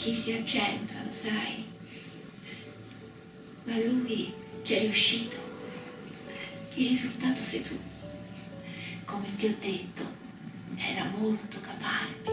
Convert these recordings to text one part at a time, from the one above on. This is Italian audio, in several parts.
occhi si accentuano, sai? Ma lui c'è riuscito. Il risultato sei tu. Come ti ho detto, era molto caparbi.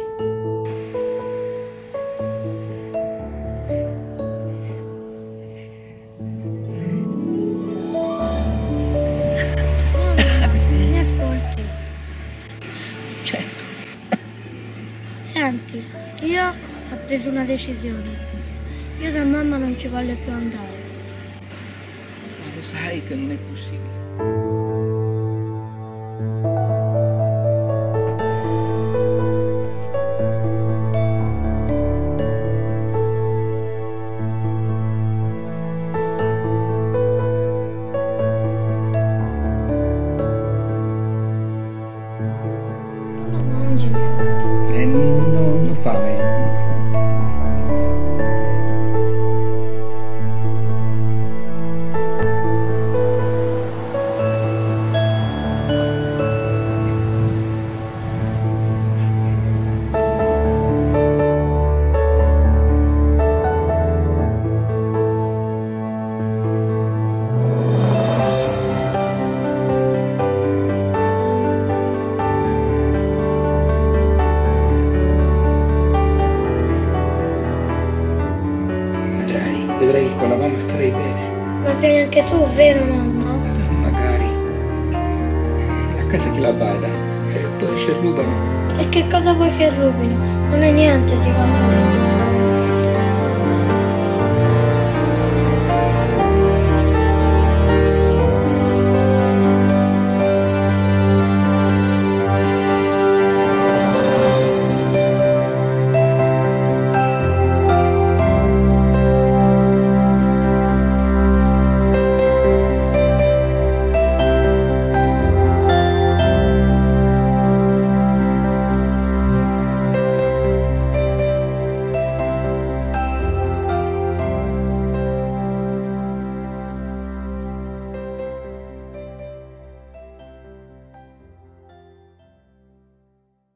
Mi ascolti? Certo. Senti, io ho preso una decisione. Io da mamma non ci voglio più andare. Ma lo sai che non è possibile. Non mangi più. Non ho fame. Vedrai che con la mamma starei bene. Ma vieni anche tu, vero mamma? Magari. La casa chi la bada e poi ci rubano. E che cosa vuoi che rubino? Non è niente, ti va bene.